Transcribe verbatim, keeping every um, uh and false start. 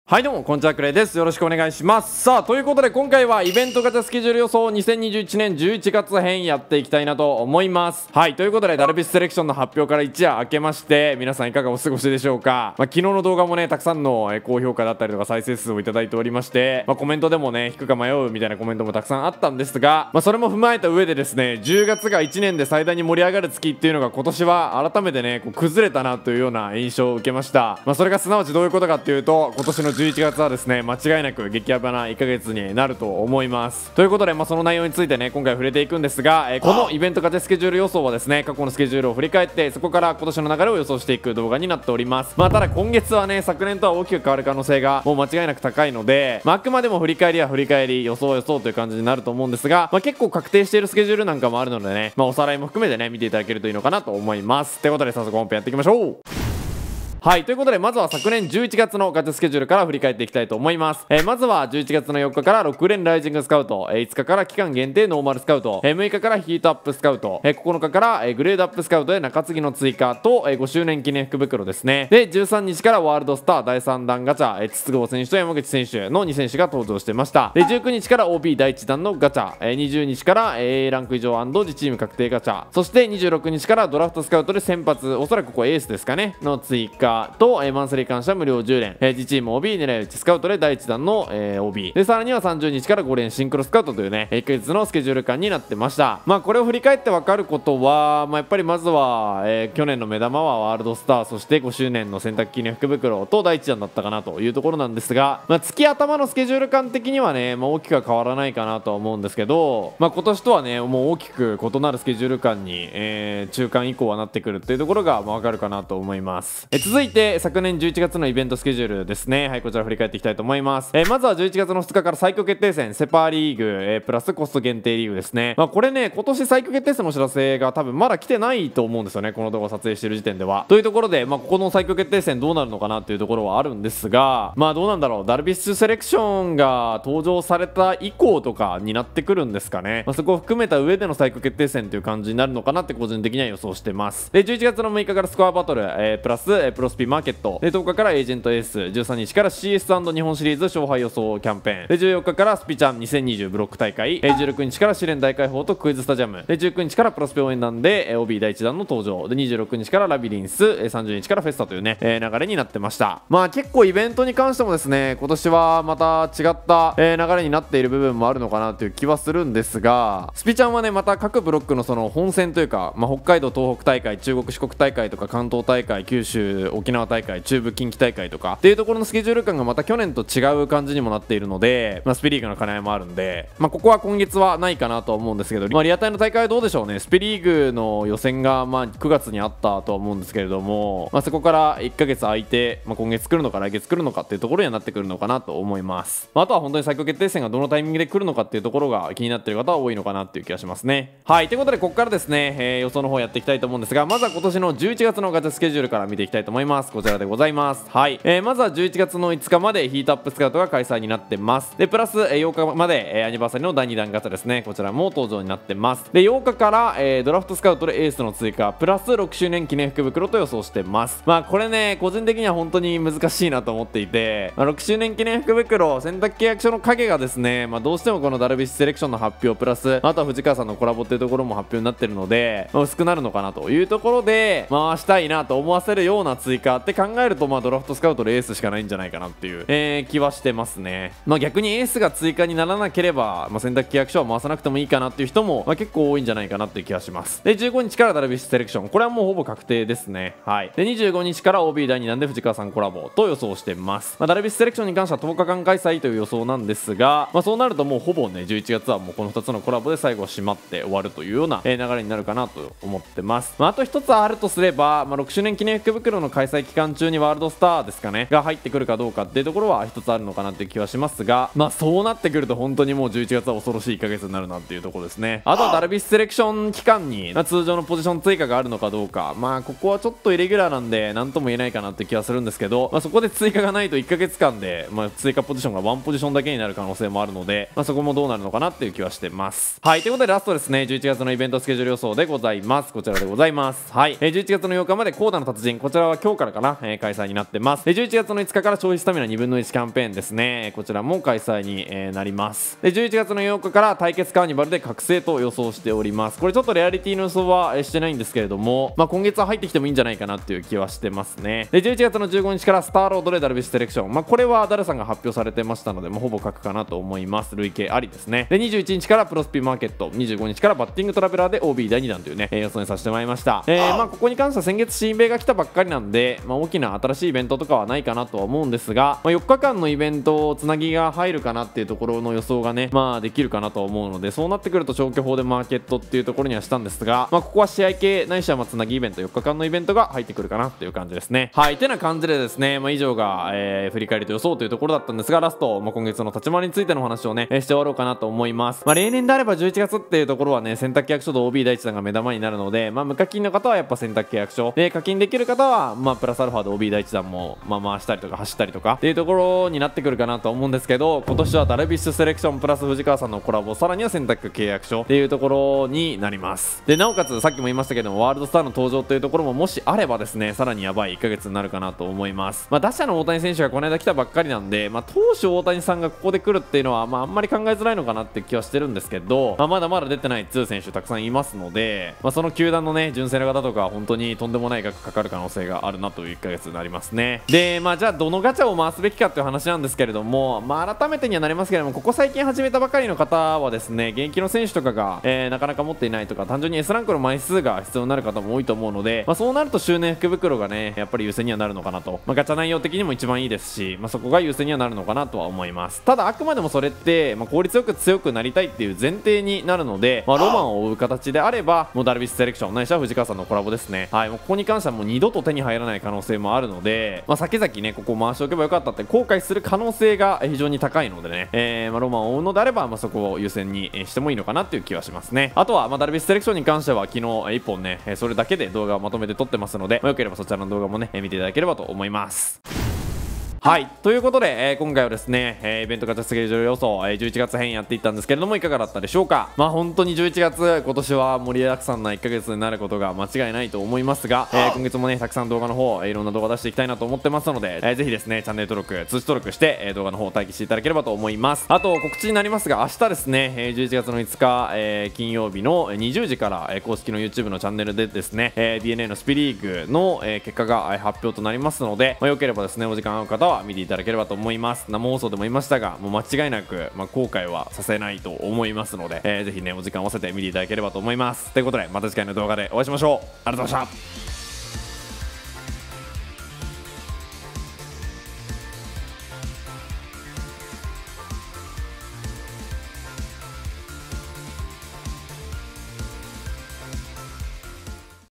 はいどうもこんにちは、クレイです。よろしくお願いします。さあということで今回はイベント型スケジュール予想にせんにじゅういちねんじゅういちがつ編やっていきたいなと思います。はいということでダルビッシュセレクションの発表から一夜明けまして皆さんいかがお過ごしでしょうか。まあ、昨日の動画もねたくさんのえ高評価だったりとか再生数をいただいておりまして、まあ、コメントでもね引くか迷うみたいなコメントもたくさんあったんですが、まあ、それも踏まえた上でですねじゅうがつがいちねんで最大に盛り上がる月っていうのが今年は改めてねこう崩れたなというような印象を受けました。まあ、それがすなわちどういうことかっていうと今年のじゅういちがつはですね間違いなく激ヤバないっかげつになると思います。ということで、まあ、その内容についてね今回触れていくんですが、えー、このイベント型スケジュール予想はですね過去のスケジュールを振り返ってそこから今年の流れを予想していく動画になっております。まあただ今月はね昨年とは大きく変わる可能性がもう間違いなく高いので、まあ、あくまでも振り返りは振り返り予想は予想という感じになると思うんですが、まあ、結構確定しているスケジュールなんかもあるのでね、まあ、おさらいも含めてね見ていただけるといいのかなと思います。ということで早速本編やっていきましょう。はいということでまずは昨年じゅういちがつのガチャスケジュールから振り返っていきたいと思います。えー、まずはじゅういちがつのよっかからろく連ライジングスカウト、えー、いつかから期間限定ノーマルスカウト、えー、むいかからヒートアップスカウト、えー、ここのかから、えー、グレードアップスカウトで中継ぎの追加と、えー、ごしゅうねん記念福袋ですね。でじゅうさんにちからワールドスターだいさん弾ガチャ、えー、筒香選手と山口選手のに選手が登場してました。でじゅうくにちから オービー だいいち弾のガチャ、えー、にじゅうにちから、えー、A ランク以上&自チーム確定ガチャ、そしてにじゅうろくにちからドラフトスカウトで先発おそらくここエースですかねの追加と、えー、マンスリー感謝無料じゅう連、えー、自チーム オービー 狙い撃ちスカウトでだいいち弾の、えー、オービー でさらにはさんじゅうにちからご連シンクロスカウトというねいっかげつのスケジュール感になってました。まあこれを振り返って分かることは、まあ、やっぱりまずは、えー、去年の目玉はワールドスター、そしてごしゅうねんの選択記念福袋とだいいち弾だったかなというところなんですが、まあ、月頭のスケジュール感的にはね、まあ、大きくは変わらないかなとは思うんですけど、まあ、今年とはねもう大きく異なるスケジュール感に、えー、中間以降はなってくるっていうところが、まあ、分かるかなと思います。えー、続いて昨年じゅういちがつのイベントスケジュールですね。はいこちら振り返っていきたいと思います。えー、まずはじゅういちがつのふつかから最強決定戦セパーリーグ、えー、プラスコスト限定リーグですね。まあ、これね今年最強決定戦のお知らせが多分まだ来てないと思うんですよね、この動画撮影している時点では。というところで、まあ、ここの最強決定戦どうなるのかなっていうところはあるんですが、まあどうなんだろう、ダルビッシュセレクションが登場された以降とかになってくるんですかね。まあ、そこを含めた上での最強決定戦という感じになるのかなって個人的には予想してます。でじゅういちがつのむいかからスコアバトル、えー、プラス、えー、プロスピマーケットでとおかからエージェントエース、じゅうさんにちから シーエス& 日本シリーズ勝敗予想キャンペーンでじゅうよっかからスピチャンにせんにじゅうブロック大会、えー、じゅうろくにちから試練大解放とクイズスタジアムでじゅうくにちからプロスペ応援団で、えー、オービー だいいち弾の登場でにじゅうろくにちからラビリンス、えー、さんじゅうにちからフェスタというね、えー、流れになってました。まあ結構イベントに関してもですね今年はまた違った、えー、流れになっている部分もあるのかなという気はするんですが、スピチャンはねまた各ブロックのその本戦というか、まあ、北海道東北大会、中国四国大会とか関東大会、九州沖縄大会、中部近畿大会とかっていうところのスケジュール感がまた去年と違う感じにもなっているので、まあ、スピリーグの兼ね合いもあるんで、まあ、ここは今月はないかなとは思うんですけど、まあ、リアタイの大会はどうでしょうね。スピリーグの予選がまあくがつにあったとは思うんですけれども、まあ、そこからいっかげつ空いて、まあ、今月来るのか来月来るのかっていうところにはなってくるのかなと思います。まあ、あとは本当に最強決定戦がどのタイミングで来るのかっていうところが気になっている方は多いのかなっていう気がしますね。はいということでここからですね、えー、予想の方やっていきたいと思うんですが、まずは今年のじゅういちがつのガチャスケジュールから見ていきたいと思います。こちらでございます。はい、えー、まずはじゅういちがつのいつかまでヒートアップスカウトが開催になってます。でプラス、えー、ようかまで、えー、アニバーサリーのだいに弾ガチャですね、こちらも登場になってます。でようかから、えー、ドラフトスカウトでエースの追加プラスろくしゅうねん記念福袋と予想してます。まあこれね個人的には本当に難しいなと思っていて、まあ、ろくしゅうねん記念福袋選択契約書の影がですね、まあ、どうしてもこのダルビッシュセレクションの発表プラスあとは藤川さんのコラボっていうところも発表になってるので、まあ、薄くなるのかなというところで回したいなと思わせるような追加って考えると、まあドラフトスカウトでエースしかないんじゃないかなっていう、えー、気はしてますね。まあ逆にエースが追加にならなければ、まあ、選択契約書は回さなくてもいいかなっていう人も、まあ、結構多いんじゃないかなっていう気がします。でじゅうごにちからダルビッシュセレクション、これはもうほぼ確定ですね。はいでにじゅうごにちから オービー だいに弾で藤川さんコラボと予想してます。まあ、ダルビッシュセレクションに関してはとおかかん開催という予想なんですが、まあ、そうなるともうほぼねじゅういちがつはもうこのふたつのコラボで最後締まって終わるというような、えー、流れになるかなと思ってます。まあ、あとひとつあるとすれば、まあ、ろくしゅうねん記念福袋の開催期間中にワールドスターですかねが入ってくるかどうかっていうところはひとつあるのかなっていう気はしますが、まあそうなってくると本当にもうじゅういちがつは恐ろしいいっかげつになるなっていうところですね。あとはダルビッシュセレクション期間に通常のポジション追加があるのかどうか、まあここはちょっとイレギュラーなんで何とも言えないかなって気はするんですけど、まあ、そこで追加がないといっかげつかんで、まあ、追加ポジションがワンポジションだけになる可能性もあるので、まあ、そこもどうなるのかなっていう気はしてます。はいということでラストですね、じゅういちがつのイベントスケジュール予想でございます。こちらでございます。はい、えー、じゅういちがつのようかまでコーダの達人、こちらは兄今日からかな、えー、開催になってます。でじゅういちがつのいつかから消費スタミナにぶんのいちキャンペーンですね、こちらも開催に、えー、なります。でじゅういちがつのようかから対決カーニバルで覚醒と予想しております。これちょっとレアリティの予想は、えー、してないんですけれども、まあ、今月は入ってきてもいいんじゃないかなっていう気はしてますね。でじゅういちがつのじゅうごにちからスターロードでダルビッシュセレクション、まあ、これはダルさんが発表されてましたので、もうほぼ書くかなと思います。累計ありですね。でにじゅういちにちからプロスピマーケット、にじゅうごにちからバッティングトラベラーで オービーだいにだんというね、えー、予想にさせてもらいました。えー、まあここに関しては先月新米が来たばっかりなんで、まあ、大きな新しいイベントとかはないかなとは思うんですが、まあ、よっかかんのイベントつなぎが入るかなっていうところの予想がね、まあできるかなと思うので、そうなってくると消去法でマーケットっていうところにはしたんですが、まあここは試合系ないしはまあつなぎイベント、よっかかんのイベントが入ってくるかなっていう感じですね。はい、てな感じでですね、まあ以上が、えー、振り返りと予想というところだったんですが、ラスト、まあ、今月の立ち回りについての話をね、えー、して終わろうかなと思います。まあ例年であればじゅういちがつっていうところはね、選択契約書と オービー 第一弾が目玉になるので、まあ無課金の方はやっぱ選択契約書で、課金できる方はまあプラスアルファで オービー 第一弾もまあ回したりとか走ったりとかっていうところになってくるかなと思うんですけど、今年はダルビッシュセレクションプラス藤川さんのコラボ、さらには選択契約書っていうところになります。でなおかつさっきも言いましたけども、ワールドスターの登場というところももしあればですね、さらにやばいいっかげつになるかなと思います。まあ打者の大谷選手がこの間来たばっかりなんで、まあ投手大谷さんがここで来るっていうのはまああんまり考えづらいのかなって気はしてるんですけど、まあ、まだまだ出てないツー選手たくさんいますので、まあ、その球団のね純正の方とか本当にとんでもない額かかる可能性があるなといういっかげつになりますね。でまあじゃあどのガチャを回すべきかっていう話なんですけれども、まあ改めてにはなりますけれども、ここ最近始めたばかりの方はですね、現役の選手とかが、えー、なかなか持っていないとか、単純に S ランクの枚数が必要になる方も多いと思うので、まあ、そうなると周年福袋がねやっぱり優先にはなるのかなと、まあ、ガチャ内容的にも一番いいですし、まあ、そこが優先にはなるのかなとは思います。ただあくまでもそれって、まあ、効率よく強くなりたいっていう前提になるので、まあ、ロマンを追う形であればもうダルビッシュセレクションないしは藤川さんのコラボですね。はい、もうここに関してはもう二度と手に入らない可能性もあるので、まあ、先々ねここを回しておけばよかったって後悔する可能性が非常に高いのでね、えーまあ、ロマンを追うのであれば、まあ、そこを優先にしてもいいのかなっていう気はしますね。あとは、まあ、ダルビッシュセレクションに関しては昨日いっぽんねそれだけで動画をまとめて撮ってますので、まあ、よければそちらの動画もね見ていただければと思います。はい、ということで、えー、今回はですね、えー、イベントガチャスケジュール予想、えー、じゅういちがつ編やっていったんですけれども、いかがだったでしょうか。まあ本当にじゅういちがつ、今年は盛りだくさんないっかげつになることが間違いないと思いますが、えー、今月もねたくさん動画の方、えー、いろんな動画出していきたいなと思ってますので、えー、ぜひですねチャンネル登録通知登録して、えー、動画の方を待機していただければと思います。あと告知になりますが、明日ですね、えー、じゅういちがつのいつか、えー、金曜日のにじゅうじから、えー、公式の YouTube のチャンネルでですね、えー、ディーエヌエー のスピリーグの、えー、結果が、えー、発表となりますので、まあ、よければですねお時間合う方は見ていただければと思います。生放送でも言いましたが、もう間違いなく、まあ、後悔はさせないと思いますので、えー、ぜひねお時間を合わせて見ていただければと思います。ということでまた次回の動画でお会いしましょう。ありがとうございました。